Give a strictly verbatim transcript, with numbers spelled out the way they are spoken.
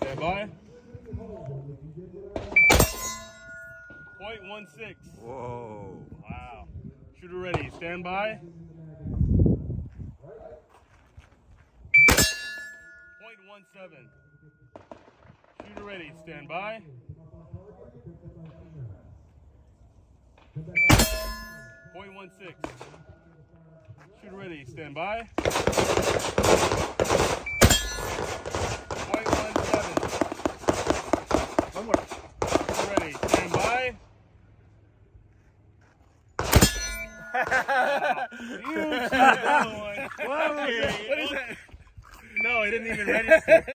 Stand by. point one six. Whoa. Wow. Shooter ready. Stand by. point one seven. Shooter ready. Stand by. point one six. Shooter ready. Stand by. point one seven. One more. Shooter ready. Stand by. You shot that one. What was that? What is that? No, it didn't even register.